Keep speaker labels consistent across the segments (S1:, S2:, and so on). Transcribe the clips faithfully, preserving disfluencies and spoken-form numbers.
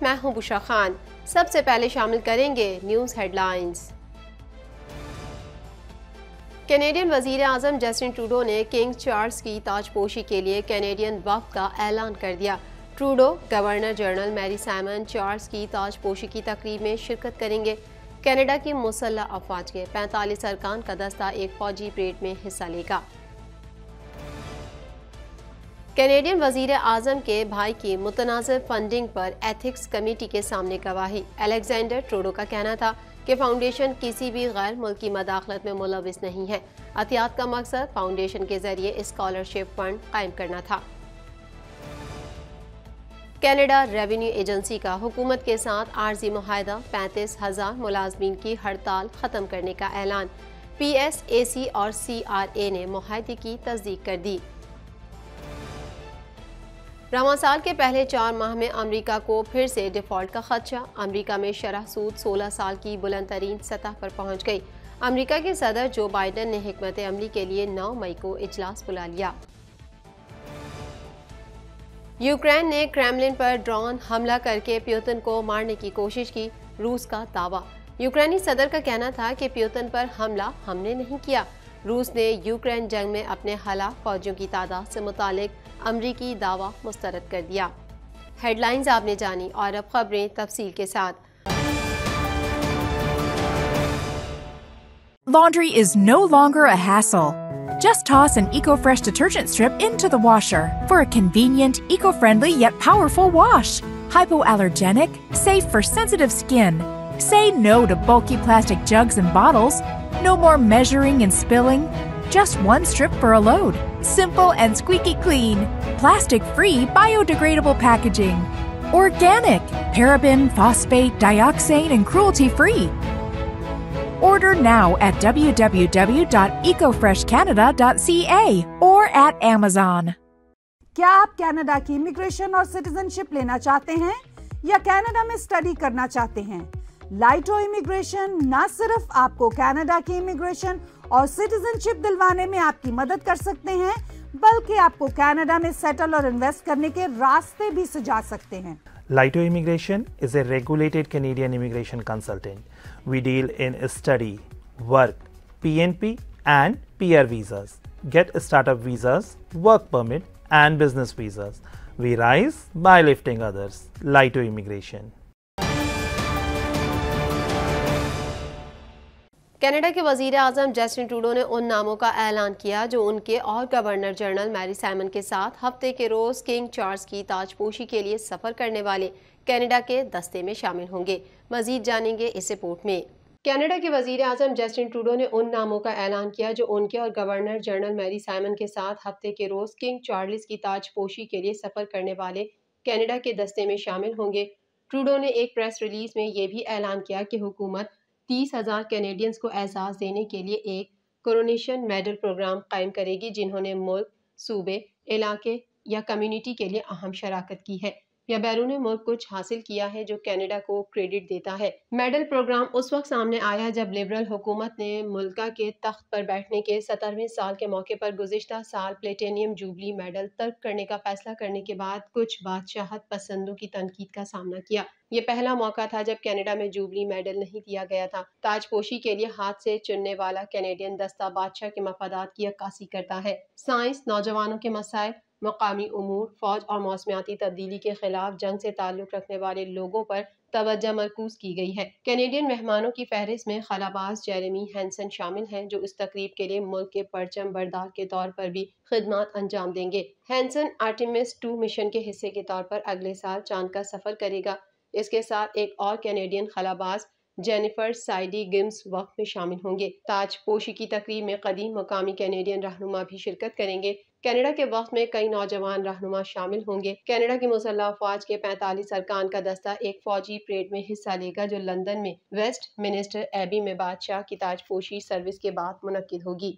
S1: मैं हूं बुशरा खान। सबसे पहले शामिल करेंगे न्यूज़ हेडलाइंस। कैनेडियन वज़ीर आज़म जस्टिन ट्रूडो ने किंग चार्ल्स की ताजपोशी के लिए कैनेडियन वफ़द का ऐलान कर दिया। Trudeau governor general Mary Simon Charles की ताजपोशी की तकरीब में शिरकत करेंगे। कनाडा की मुसल्लह अफवाज के पैंतालीस अरकान का दस्ता एक फौजी परेड में हिस्सा लेगा। कैनेडियन वज़ीर आज़म के भाई की मुतनाज़िर फंडिंग पर एथिक्स कमेटी के सामने गवाही। अलेक्जेंडर ट्रूडो का कहना था कि फाउंडेशन किसी भी गैर मुल्की मदाखलत में मुलविस नहीं है। अहतियात का मकसद फाउंडेशन के जरिए स्कॉलरशिप फंड कायम करना था। कनाडा रेवेन्यू एजेंसी का हुकूमत के साथ आर्जी मुआहदा, पैंतीस हजार मुलाजमीन की हड़ताल खत्म करने का ऐलान। पी एस ए सी और सी आर ए ने मुआहदे की तस्दीक कर दी। रवां साल के पहले चार माह में अमरीका को फिर से डिफॉल्ट का खदशा। अमरीका में शरह सूद सोलह साल की बुलंद तरीन सतह पर पहुंच गई। अमरीका के सदर जो बाइडन ने हिकमत अमली के लिए नौ मई को इजलास बुला लिया। यूक्रेन ने क्रेमलिन पर ड्रोन हमला करके प्यूतिन को मारने की कोशिश की। रूस का दावा। यूक्रेनी सदर का कहना था कि प्यूतिन पर हमला हमने नहीं किया। रूस ने यूक्रेन जंग में अपने हलाक फौजियों की तादाद से मुतालिक अमरीकी दावा मुस्तरद कर दिया। हेडलाइंस आपने जानी और अब खबरें तफसील के साथ।
S2: Laundry is no longer a hassle. Just toss an EcoFresh detergent strip into the washer for a convenient, eco-friendly yet powerful wash. Hypoallergenic, safe for sensitive skin. Say no to bulky plastic jugs and bottles. No more measuring and spilling. Just one strip for a load. Simple and squeaky clean. Plastic-free, biodegradable packaging. Organic, paraben, phosphate, dioxane, and cruelty-free. Order now at w w w dot eco fresh canada dot c a or at Amazon.
S3: क्या आप Canada की immigration और citizenship लेना चाहते हैं या Canada में study करना चाहते हैं? लाइटो इमिग्रेशन न सिर्फ आपको कनाडा की इमिग्रेशन और सिटीजनशिप दिलवाने में आपकी मदद कर सकते हैं, बल्कि आपको कनाडा में सेटल और इन्वेस्ट करने के रास्ते भी सुझा सकते हैं।
S4: Laito Immigration is a regulated Canadian immigration consultant. We deal in study, work, P N P and P R visas. Get startup visas, work permit and business visas. We rise by lifting others. Laito Immigration.
S1: Canada के वज़ीर आज़म Justin Trudeau ने उन नामों का ऐलान किया जो उनके और गवर्नर जनरल मैरी साइमन के साथ हफ्ते के रोज किंग चार्ल्स की ताजपोशी के लिए सफ़र करने वाले कनाडा के दस्ते में शामिल होंगे। मज़ीद जानेंगे इस रिपोर्ट में। कनाडा के वज़ीर आज़म जस्टिन ट्रूडो ने उन नामों का ऐलान किया जो उनके और गवर्नर जनरल मैरी साइमन के साथ हफ्ते के रोज किंग चार्ल्स की ताजपोशी के लिए सफ़र करने वाले कनाडा के दस्ते में शामिल होंगे। ट्रूडो ने एक प्रेस रिलीज में यह भी ऐलान किया कि हुकूमत तीस हजार कैनेडियंस को एहसास देने के लिए एक कोरोनेशन मेडल प्रोग्राम कायम करेगी जिन्होंने मुल्क, सूबे, इलाके या कम्युनिटी के लिए अहम शराकत की है या बैरून मुल्क कुछ हासिल किया है जो कनाडा को क्रेडिट देता है। मेडल प्रोग्राम उस वक्त सामने आया जब लिबरल हुकूमत ने मुल्का के तख्त पर बैठने के सत्तरवें साल के मौके पर गुज़िश्ता साल प्लेटिनियम जुबली मेडल तर्क करने का फैसला करने के बाद कुछ बादशाहत पसंदों की तनकीद का सामना किया। ये पहला मौका था जब कनाडा में जुबली मेडल नहीं दिया गया था। ताजपोशी के लिए हाथ से चुनने वाला कैनेडियन दस्ता बादशाह के मफादात की अक्कासी करता है। साइंस, नौजवानों के मसाइल, मकामी उमूर, फौज और मौसमियाती तब्दीली के खिलाफ जंग से ताल्लुक रखने वाले लोगों पर तवज्जो मरकूज की गई है। कैनेडियन मेहमानों की फहरिस्त में खलाबाज जेरेमी हैंसन शामिल हैं जो इस तकरीब के लिए मुल्क के परचम बरदार के तौर पर भी खिदमत अंजाम देंगे। हैंसन आर्टेमिस टू मिशन के हिस्से के तौर पर अगले साल चांद का सफर करेगा। इसके साथ एक और कैनेडियन खलाबाज जेनिफर साइडी गिम्स वक्त में शामिल होंगे। ताजपोशी की तकरीब में कदीम मकामी कैनेडियन रहनुमा भी शिरकत करेंगे। कनाडा के वक्त में कई नौजवान रहनुमा शामिल होंगे। कनाडा की मुसल्लह अफवाज के पैंतालीस अरकान का दस्ता एक फौजी परेड में हिस्सा लेगा जो लंदन में वेस्ट मिनिस्टर एबी में बादशाह की ताजपोशी सर्विस के बाद मुनक्किद होगी।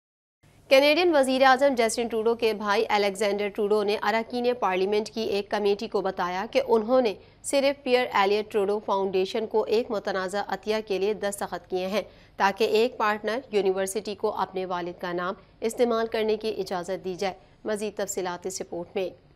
S1: कैनेडियन वज़ीर आज़म जस्टिन ट्रूडो के भाई अलेक्जेंडर ट्रूडो ने अरकान पार्लियामेंट की एक कमेटी को बताया कि उन्होंने सिर्फ पियर एलियट ट्रूडो फाउंडेशन को एक मुतनाज़ा अतिया के लिए दस्तखत किए हैं ताकि एक पार्टनर यूनिवर्सिटी को अपने वालिद का नाम इस्तेमाल करने की इजाज़त दी जाए। मज़ीद तफसीलात इस रिपोर्ट में।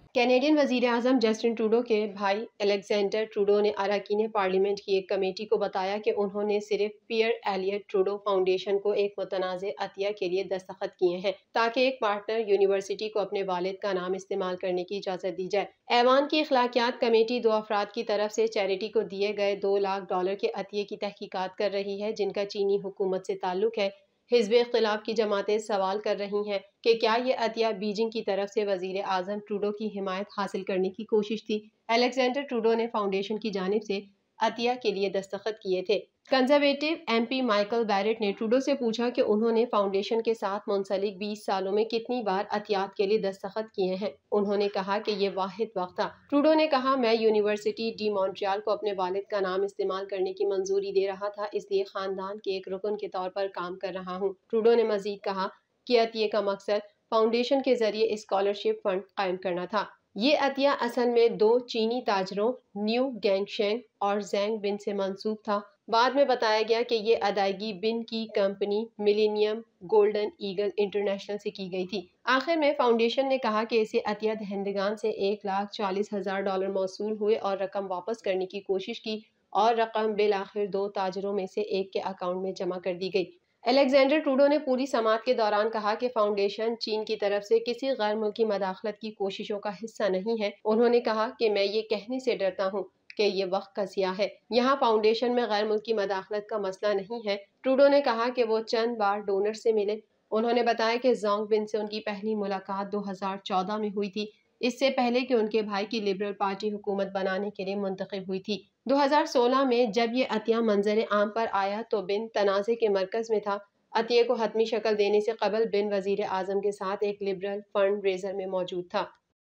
S1: कैनेडियन वजीर आजम जस्टिन ट्रूडो के भाई अलेक्जेंडर ट्रूडो ने अरकान पार्लियामेंट की एक कमेटी को बताया कि उन्होंने सिर्फ पियर एलियट ट्रूडो फाउंडेशन को एक मुतनाज़ अतिया के लिए दस्तखत किए हैं ताकि एक पार्टनर यूनिवर्सिटी को अपने वालिद का नाम इस्तेमाल करने की इजाज़त दी जाए। ऐवान की अखलाकियात कमेटी दो अफराद की तरफ से चैरिटी को दिए गए दो लाख डॉलर के अतिये की तहकीकात कर रही है जिनका चीनी हुकूमत से ताल्लुक है। हिज़्ब इख्तिलाफ की जमातें सवाल कर रही हैं कि क्या ये अतिया बीजिंग की तरफ से वजीर आजम ट्रूडो की हिमायत हासिल करने की कोशिश थी। अलेक्जेंडर ट्रूडो ने फाउंडेशन की जानिब से अतिया के लिए दस्तखत किए थे। कंजर्वेटिव एमपी माइकल बैरेट ने ट्रूडो से पूछा कि उन्होंने फाउंडेशन के साथ मुंसलिक बीस सालों में कितनी बार अतियात के लिए दस्तखत किए हैं। उन्होंने कहा कि ये वाहिद वक्त था। ट्रूडो ने कहा, मैं यूनिवर्सिटी डी मॉन्ट्रियल को अपने वालिद का नाम इस्तेमाल करने की मंजूरी दे रहा था, इसलिए खानदान के एक रुकन के तौर पर काम कर रहा हूँ। ट्रूडो ने मजीद कहा कि अतिये का मकसद फाउंडेशन के जरिए स्कॉलरशिप फंड कायम करना था। ये अतिया असल में दो चीनी ताजरों न्यू गैंगशेंग और जैंग बिन से मंसूब था। बाद में बताया गया कि ये अदायगी बिन की company Millennium Golden Eagle International से की गई थी। आखिर में फाउंडेशन ने कहा कि इसे अतिया दहंदगान से एक लाख चालीस हजार डॉलर मौसूल हुए और रकम वापस करने की कोशिश की और रकम बिल आखिर दो ताजरों में से एक के अकाउंट में जमा कर दी गई। अलेक्जेंडर ट्रूडो ने पूरी समाअत के दौरान कहा कि फाउंडेशन चीन की तरफ से किसी गैर मुल्की मदाखलत की कोशिशों का हिस्सा नहीं है। उन्होंने कहा कि मैं ये कहने से डरता हूँ कि ये वक्त का सिया है। यहाँ फाउंडेशन में गैर मुल्की मदाखलत का मसला नहीं है। ट्रूडो ने कहा कि वो चंद बार डोनर से मिले। उन्होंने बताया कि जोंग बिन से उनकी पहली मुलाकात दो हजार चौदह में हुई थी, इससे पहले कि उनके भाई की लिबरल पार्टी हुकूमत बनाने के लिए मुंतखब हुई थी। दो हजार सोलह में जब ये अतिया मंजर आम पर आया तो बिन तनाज़े के मरकज में था। अतिये को हतमी शक्ल देने से कबल बिन वजीर आजम के साथ एक लिबरल फंड रेजर में मौजूद था।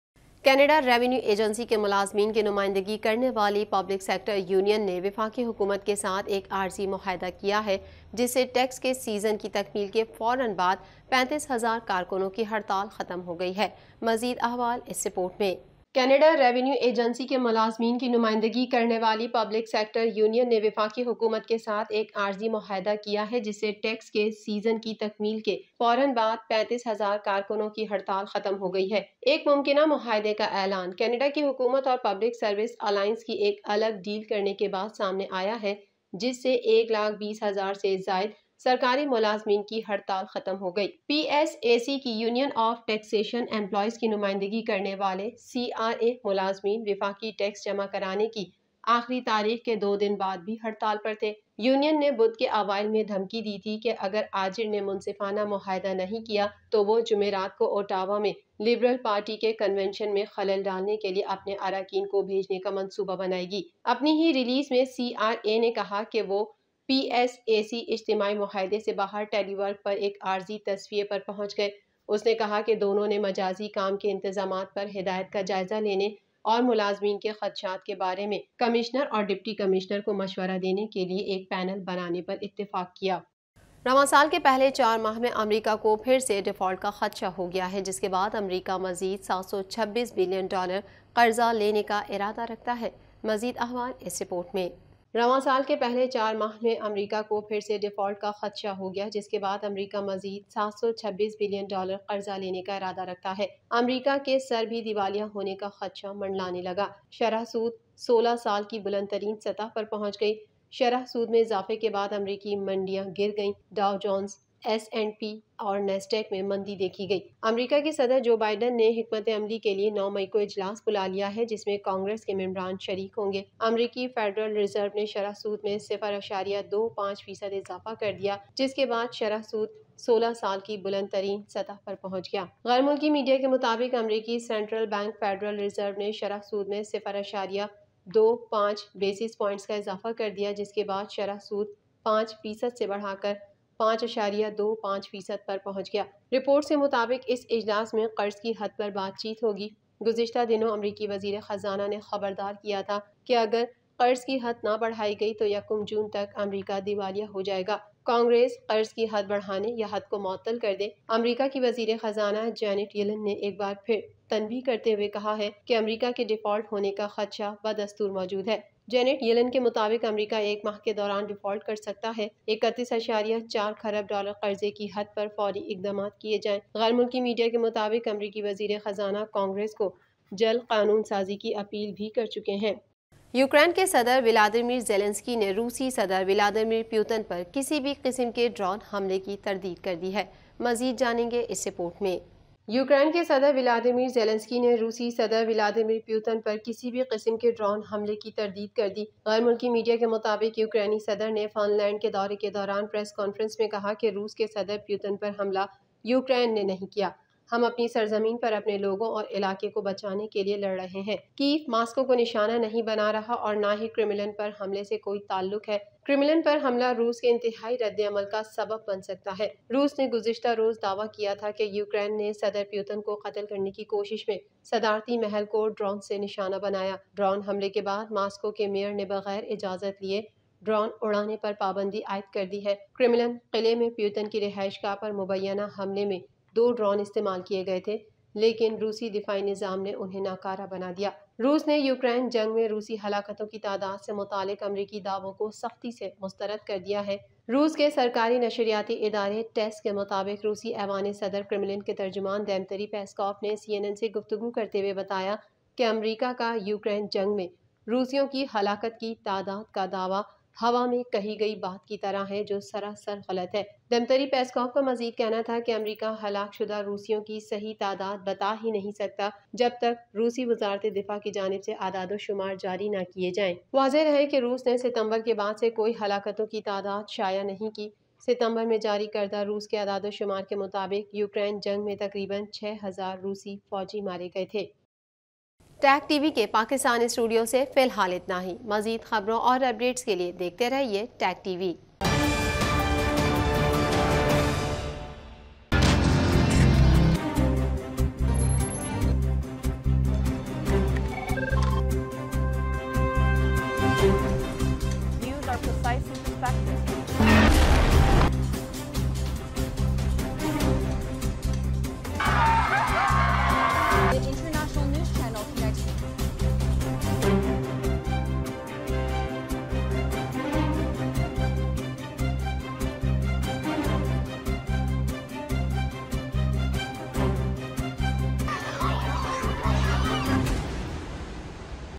S1: कनाडा रेवेन्यू एजेंसी के मुलाजमीन की नुमाइंदगी करने वाली पब्लिक सेक्टर यूनियन ने वफाकी हुकूमत के साथ एक आर्जी मुआहदा किया है जिससे टैक्स के सीजन की तकमील के फौरन बाद पैंतीस हजार कारकुनों की हड़ताल खत्म हो गई है। मजीद अहवाल इस रिपोर्ट में। कनाडा रेवेन्यू एजेंसी के मुलाजमीन की नुमाइंदगी करने वाली पब्लिक सेक्टर यूनियन ने वफाकी हुकूमत के साथ एक आर्जी मुआहदा किया है जिससे टैक्स के सीजन की तकमील के फौरन बाद पैंतीस हजार कारकुनों की हड़ताल खत्म हो गई है। एक मुमकिना मुआहदे का ऐलान कनाडा की हुकूमत और पब्लिक सर्विस अलायंस की एक अलग डील करने के बाद सामने आया है जिससे एक लाख बीस हजार से जायद सरकारी मुलाजमीन की हड़ताल खत्म हो गई। पी एस ए सी की यूनियन ऑफ टैक्सेशन एम्प्लॉयज की नुमाइंदगी करने वाले सी आर ए मुलाजमीन वफाकी टैक्स जमा कराने की आखिरी तारीख के दो दिन बाद भी हड़ताल पर थे। यूनियन ने बुध के अवाइल में धमकी दी थी कि अगर आजिर ने मुनसिफाना मुआहदा नहीं किया तो वो जुमेरात को ओटावा में लिबरल पार्टी के कन्वेंशन में खलल डालने के लिए अपने अरकान को भेजने का मंसूबा बनाएगी। अपनी ही रिलीज में सी आर ए ने कहा कि वो पी एस ए सी इज्तिमाई मुआहदे से बाहर टेलीवर्क पर एक आर्जी तस्वीर पर पहुंच गए। उसने कहा कि दोनों ने मजाजी काम के इंतजामात पर हिदायत का जायजा लेने और मुलाजमीन के खदशात के बारे में कमिश्नर और डिप्टी कमिश्नर को मशवरा देने के लिए एक पैनल बनाने पर इत्तेफाक किया। रवां साल के पहले चार माह में अमरीका को फिर से डिफॉल्ट का खदशा हो गया है जिसके बाद अमरीका मजीद सात सौ छब्बीस बिलियन डॉलर कर्जा लेने का इरादा रखता है। मजीद अहवाल इस रिपोर्ट में। रवां साल के पहले चार माह में अमरीका को फिर से डिफॉल्ट का खदशा हो गया जिसके बाद अमरीका मजीद सात सौ छब्बीस बिलियन डॉलर कर्जा लेने का इरादा रखता है। अमरीका के सर भी दिवालिया होने का खदशा मंडलाने लगा। शरह सूद सोलह साल की बुलंद तरीन सतह पर पहुंच गई। शरह सूद में इजाफे के बाद अमरीकी मंडियां गिर गईं। Dow Jones S and P और नेस्डेक में मंदी देखी गई। अमेरिका के सदर जो बाइडन ने हिकमत अमली के लिए नौ मई को इजलास बुला लिया है जिसमें कांग्रेस के मेंबरान शरीक होंगे। अमेरिकी फेडरल रिजर्व ने शरह सूद में सिफर अशारिया दो पाँच फीसद इजाफा कर दिया जिसके बाद शरह सूद सोलह साल की बुलंद तरीन सतह पर पहुंच गया। गैर मुल्की मीडिया के मुताबिक अमेरिकी सेंट्रल बैंक फेडरल रिजर्व ने शरह सूद में सिफर अशारिया दो पाँच बेसिस पॉइंट्स का इजाफा कर दिया जिसके बाद शरह सूद पाँच फीसद से बढ़ाकर पाँच अशारिया दो पाँच फीसद पर पहुंच गया। रिपोर्ट के मुताबिक इस इजलास में कर्ज की हद पर बातचीत होगी। गुज़िश्ता दिनों अमरीकी वज़ीर ख़जाना ने खबरदार किया था कि अगर कर्ज की हद ना बढ़ाई गई तो यकम जून तक अमरीका दिवालिया हो जाएगा। कांग्रेस कर्ज की हद बढ़ाने या हद को मुअत्तल कर दे। अमरीका की वज़ीर ख़जाना जैनेट येलन ने एक बार फिर तनबीह करते हुए कहा है कि अमरीका के डिफ़ॉल्ट होने का खदशा बदस्तूर मौजूद है। जैनेट येलन के मुताबिक अमेरिका एक माह के दौरान डिफॉल्ट कर सकता है। इकतीस अशारिया चार खरब डॉलर कर्जे की हद पर फौरी इकदाम किए जाएं। गैर मुल्की मीडिया के मुताबिक अमरीकी वजीर खजाना कांग्रेस को जल्द कानून साजी की अपील भी कर चुके हैं। यूक्रेन के सदर व्लादिमीर ज़ेलेंस्की ने रूसी सदर व्लादिमीर पुतिन पर किसी भी किस्म के ड्रोन हमले की तरदीद कर दी है। मजीद जानेंगे इस रिपोर्ट में। यूक्रेन के सदर व्लादिमीर ज़ेलेंस्की ने रूसी सदर व्लादिमीर पुतिन पर किसी भी किस्म के ड्रोन हमले की तरदीद कर दी। गैर मुल्की मीडिया के मुताबिक यूक्रेनी सदर ने फिनलैंड के दौरे के दौरान प्रेस कॉन्फ्रेंस में कहा कि रूस के सदर पुतिन पर हमला यूक्रेन ने नहीं किया। हम अपनी सरजमीन पर अपने लोगों और इलाके को बचाने के लिए लड़ रहे हैं। कीव मास्को को निशाना नहीं बना रहा और ना ही क्रेमलिन पर हमले से कोई ताल्लुक है। क्रेमलिन पर हमला रूस के इंतहाई रद्द-ए-अमल का सबब बन सकता है। रूस ने गुज़िश्ता रोज दावा किया था कि यूक्रेन ने सदर पुतिन को कत्ल करने की कोशिश में सदारती महल को ड्रोन से निशाना बनाया। ड्रोन हमले के बाद मास्को के मेयर ने बगैर इजाज़त लिए ड्रोन उड़ाने पर पाबंदी आयद कर दी है। क्रेमलिन किले में पुतिन की रिहाइशगाह पर मुबैना हमले में दो ड्रोन इस्तेमाल किए गए थे, लेकिन रूसी दिफाई निज़ाम ने उन्हें नाकारा बना दिया। रूस ने यूक्रेन जंग में रूसी हलाकतों की तादाद से मुतालिक अमरीकी दावों को सख्ती से मुस्तरद कर दिया है। रूस के सरकारी नशरियाती इदारे टेस के मुताबिक रूसी ऐवान सदर क्रेमलिन के तर्जुमान दिमित्री पेस्कोव ने सी एन एन से गुफ्तगू करते हुए बताया कि अमरीका का यूक्रेन जंग में रूसियों की हलाकत की तादाद का दावा हवा में कही गई बात की तरह है, जो सरासर गलत है। दिमित्री पेस्कोव का मजीद कहना था कि अमेरिका हलाक शुदा रूसियों की सही तादाद बता ही नहीं सकता जब तक रूसी वजारत दिफा की जानिब से आदाद शुमार जारी न किए जाएं। वाज़ेह रहे कि रूस ने सितंबर के बाद से कोई हलाकतों की तादाद शाया नहीं की। सितंबर में जारी करदा रूस के आदाद शुमार के मुताबिक यूक्रेन जंग में तकरीबन छः हजार रूसी फौजी मारे गए थे। टैग टीवी के पाकिस्तानी स्टूडियो से फिलहाल इतना ही। मजीद खबरों और अपडेट्स के लिए देखते रहिए टैग टीवी।